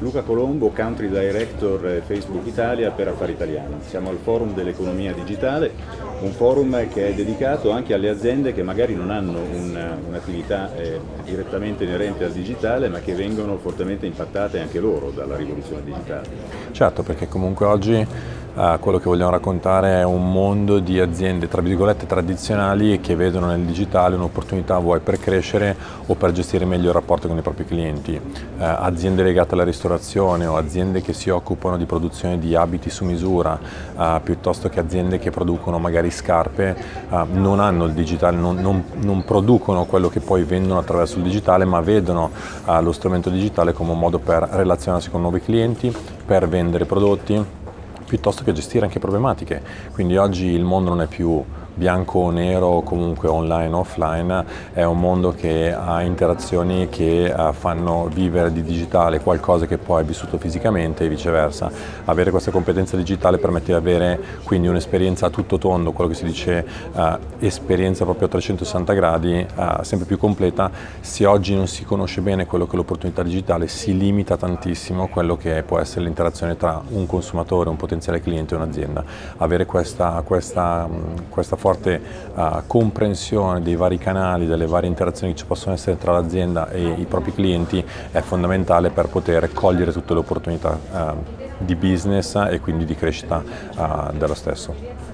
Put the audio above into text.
Luca Colombo, Country Director Facebook Italia per Affari Italiani. Siamo al Forum dell'Economia Digitale, un forum che è dedicato anche alle aziende che magari non hanno un'attività direttamente inerente al digitale, ma che vengono fortemente impattate anche loro dalla rivoluzione digitale. Certo, perché comunque oggi quello che vogliamo raccontare è un mondo di aziende, tra virgolette, tradizionali che vedono nel digitale un'opportunità vuoi per crescere o per gestire meglio il rapporto con i propri clienti. Aziende legate alla ristorazione o aziende che si occupano di produzione di abiti su misura, piuttosto che aziende che producono magari scarpe, non hanno il digitale, non producono quello che poi vendono attraverso il digitale, ma vedono lo strumento digitale come un modo per relazionarsi con nuovi clienti, per vendere prodotti, piuttosto che gestire anche problematiche. Quindi oggi il mondo non è più bianco o nero o comunque online o offline, è un mondo che ha interazioni che fanno vivere di digitale qualcosa che poi è vissuto fisicamente e viceversa. Avere questa competenza digitale permette di avere quindi un'esperienza a tutto tondo, quello che si dice esperienza proprio a 360 gradi, sempre più completa. Se oggi non si conosce bene quello che è l'opportunità digitale, si limita tantissimo quello che può essere l'interazione tra un consumatore, un potenziale cliente e un'azienda. Avere questa forte comprensione dei vari canali, delle varie interazioni che ci possono essere tra l'azienda e i propri clienti è fondamentale per poter cogliere tutte le opportunità di business e quindi di crescita dello stesso.